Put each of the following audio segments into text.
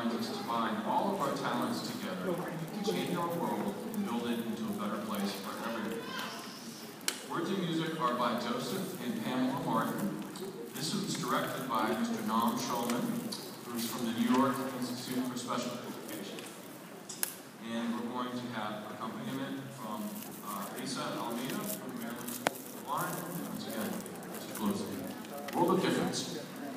reminds us to bind all of our talents together to change our world and build it into a better place for everyone. Words and music are by Joseph and Pamela Martin. This was directed by Mr. Naum Shulman, who's from the New York Institute for Special Education. And we're going to have accompaniment from Lisa Almeida from the Maryland School for the Blind. And once again, to close it. World of Difference.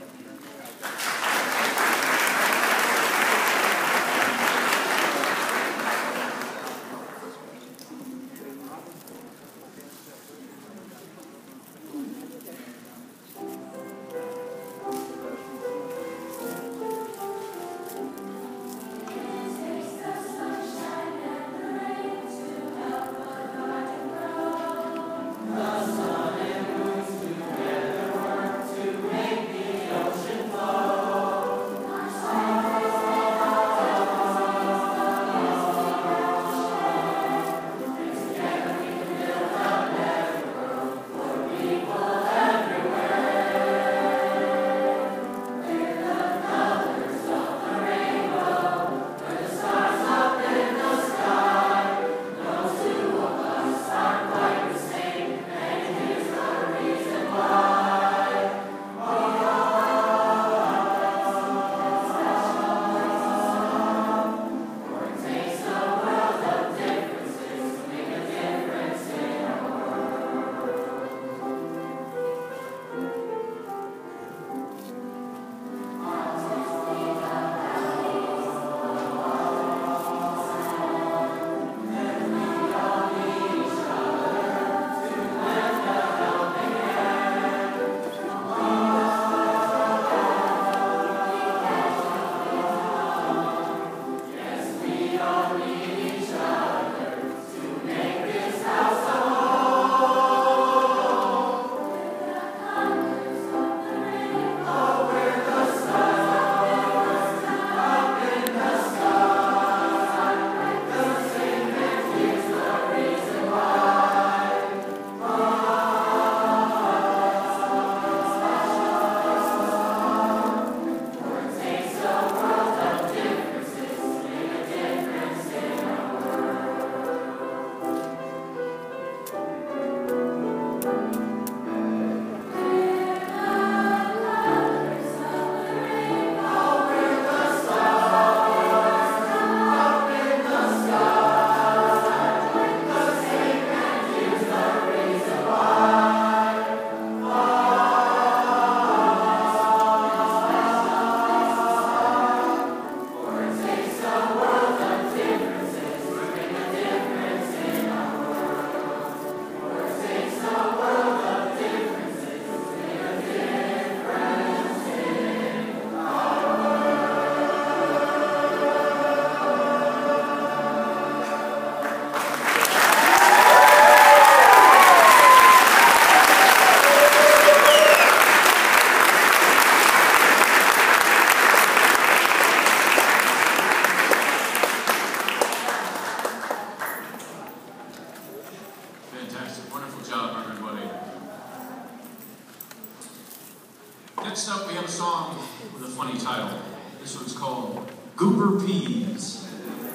Next up, we have a song with a funny title. This one's called Goober Peas.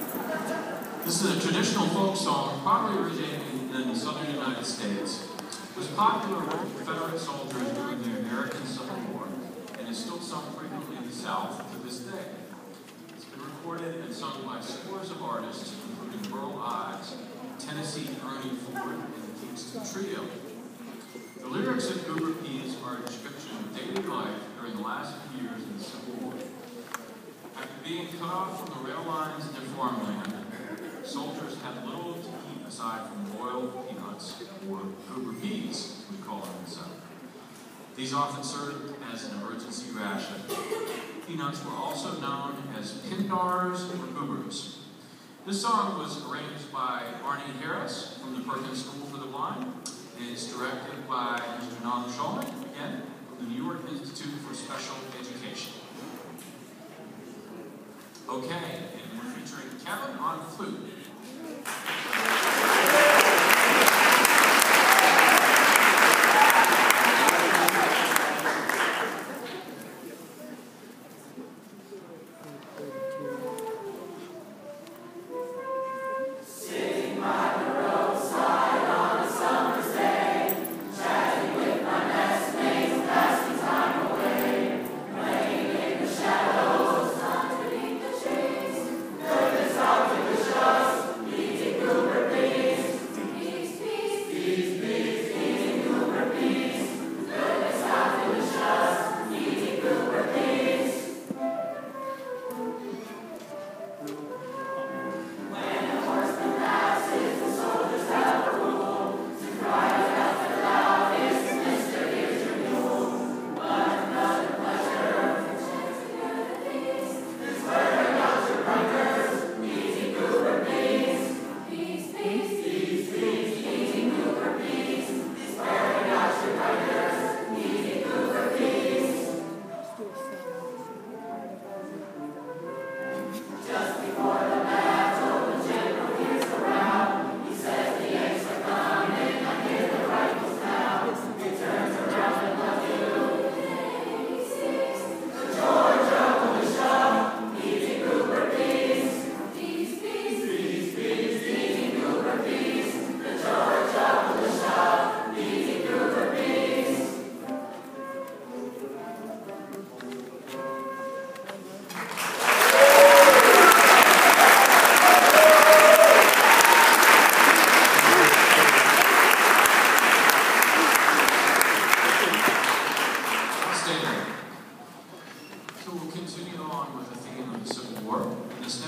This is a traditional folk song, probably originating in the southern United States. It was popular with Confederate soldiers during the American Civil War, and is still sung frequently in the South to this day. It's been recorded and sung by scores of artists, including Burl Ives, Tennessee Ernie Ford, and the Kingston Trio. The lyrics of Goober Peas are a description of daily life during the last few years in the Civil War. After being cut off from the rail lines and their farmland, soldiers had little to eat aside from boiled peanuts, or goober peas, as we call them in the South. These often served as an emergency ration. Peanuts were also known as pindars or goobers. This song was arranged by Arnie Harris from the Perkins School for the Blind, and it's directed by Mr. Naum Shulman, again, from the New York Institute for Special Education. Okay, and we're featuring Kevin on flute.